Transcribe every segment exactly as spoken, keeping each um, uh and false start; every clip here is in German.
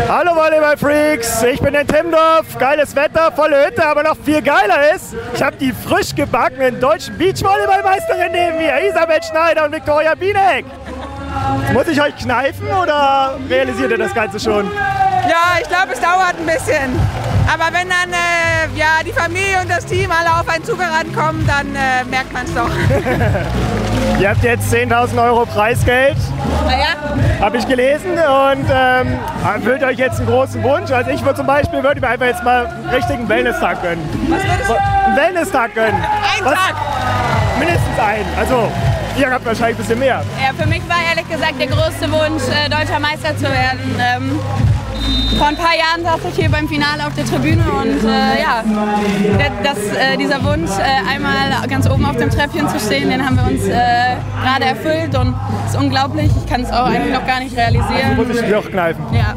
Hallo Volleyball-Freaks, ich bin in Timmendorf, geiles Wetter, volle Hütte, aber noch viel geiler ist, ich habe die frisch gebackenen deutschen Beachvolleyballmeisterinnen neben mir, Isabel Schneider und Viktoria Bienek. Muss ich euch kneifen oder realisiert ihr das Ganze schon? Ja, ich glaube, es dauert ein bisschen. Aber wenn dann äh, ja, die Familie und das Team alle auf einen zugerannt kommen, dann äh, merkt man es doch. Ihr habt jetzt zehntausend Euro Preisgeld, Ja. habe ich gelesen, und ähm, erfüllt euch jetzt einen großen Wunsch. Also ich würde zum Beispiel würde mir einfach jetzt mal einen richtigen Wellness-Tag gönnen. Was würdest du? Einen Wellness-Tag gönnen. Ein Was? Tag! Mindestens einen. Also ihr habt wahrscheinlich ein bisschen mehr. Ja, für mich war ehrlich gesagt der größte Wunsch, äh, deutscher Meister zu werden. Ähm, vor ein paar Jahren saß ich hier beim Finale auf der Tribüne und äh, ja, das, äh, dieser Wunsch, äh, einmal ganz oben auf dem Treppchen zu stehen, den haben wir uns äh, gerade erfüllt und es ist unglaublich. Ich kann es auch eigentlich noch gar nicht realisieren. Muss ich dich auch kneifen. Ja.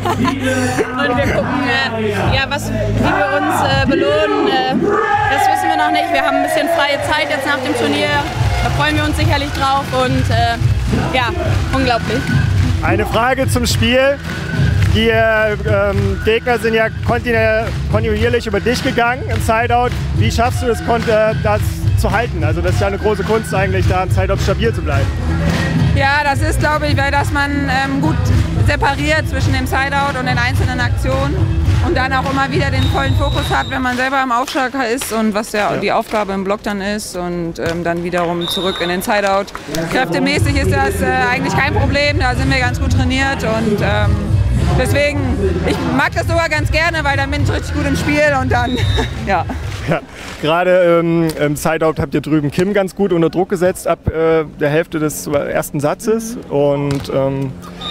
Und wir gucken, äh, ja, was, wie wir uns äh, belohnen. Äh, das wissen wir noch nicht. Wir haben ein bisschen freie Zeit jetzt nach dem Turnier. Da freuen wir uns sicherlich drauf und äh, ja, unglaublich. Eine Frage zum Spiel. Die ähm, Gegner sind ja kontinuierlich über dich gegangen im Sideout. Wie schaffst du es, das zu halten? Also das ist ja eine große Kunst eigentlich, da im Sideout stabil zu bleiben. Ja, das ist, glaube ich, weil dass man ähm, gut separiert zwischen dem Sideout und den einzelnen Aktionen und dann auch immer wieder den vollen Fokus hat, wenn man selber im Aufschlag ist und was ja, ja. die Aufgabe im Block dann ist und ähm, dann wiederum zurück in den Sideout. Kräftemäßig ist das äh, eigentlich kein Problem, da sind wir ganz gut trainiert und ähm, deswegen, ich mag das sogar ganz gerne, weil dann bin ich richtig gut im Spiel und dann, ja. Ja, gerade ähm, im Sideout habt ihr drüben Kim ganz gut unter Druck gesetzt ab äh, der Hälfte des ersten Satzes. Und ähm,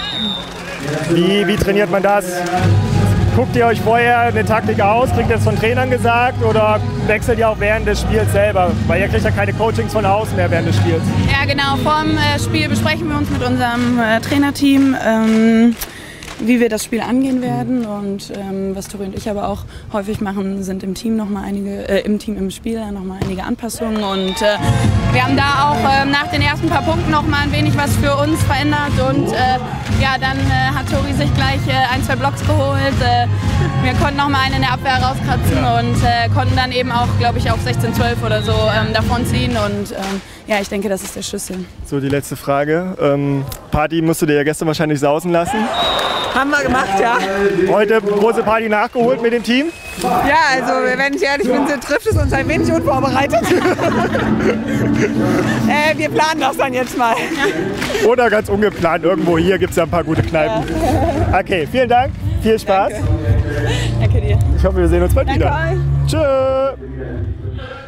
wie, wie trainiert man das? Guckt ihr euch vorher eine Taktik aus, kriegt ihr das von Trainern gesagt oder wechselt ihr auch während des Spiels selber? Weil ihr kriegt ja keine Coachings von außen mehr während des Spiels. Ja genau, vor dem äh, Spiel besprechen wir uns mit unserem äh, Trainerteam, ähm, wie wir das Spiel angehen werden und ähm, was Tori und ich aber auch häufig machen, sind im Team noch mal einige, äh, im Team im Spiel noch mal einige Anpassungen und äh, wir haben da auch äh, nach den ersten paar Punkten noch mal ein wenig was für uns verändert und äh, ja, dann äh, hat Tori sich gleich äh, ein, zwei Blocks geholt. Äh, wir konnten noch mal einen in der Abwehr rauskratzen und äh, konnten dann eben auch, glaube ich, auf sechzehn zwölf oder so ähm, davon ziehen und ähm, ja, ich denke, das ist der Schlüssel. So, die letzte Frage. Ähm, Party musst du dir ja gestern wahrscheinlich sausen lassen. Haben wir gemacht, ja. Heute große Party nachgeholt mit dem Team? Ja, also wenn ich ehrlich bin, so trifft es uns ein wenig unvorbereitet. äh, wir planen das dann jetzt mal. Oder ganz ungeplant, irgendwo hier gibt es ja ein paar gute Kneipen. Ja. Okay, vielen Dank, viel Spaß. Danke, Danke dir. Ich hoffe, wir sehen uns bald Danke wieder. euch. Tschö.